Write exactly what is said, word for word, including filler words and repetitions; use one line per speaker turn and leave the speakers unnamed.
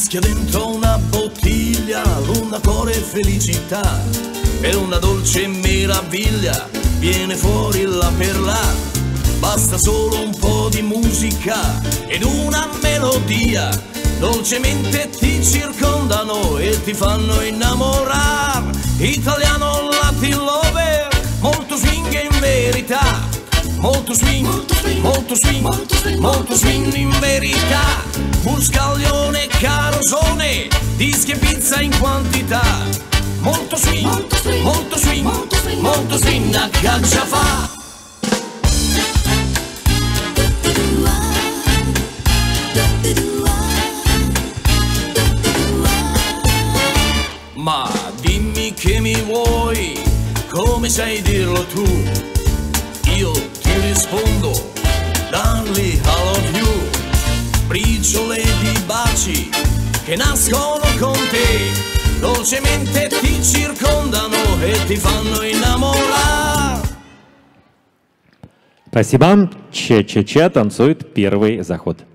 Fischia dentro una bottiglia luna, cuore e felicità, è una dolce meraviglia, viene fuori la perla. Basta solo un po' di musica ed una melodia, dolcemente ti circondano e ti fanno innamorare. Italiano Latin lover, molto swing in verità, molto swing, molto swing, molto swing, molto swing, molto swing in verità. Buscaglione, carosone, dischi e pizza in quantità, molto swing, molto swing, molto swing, molto swing, molto swing a caccia fa. Ma dimmi che mi vuoi, come sai dirlo tu? Io ti rispondo, darling, I love you. Briciole di baci che nascono con te, dolcemente ti circondano e ti fanno innamorare.
Спасибо. Че-че-че танцует первый заход.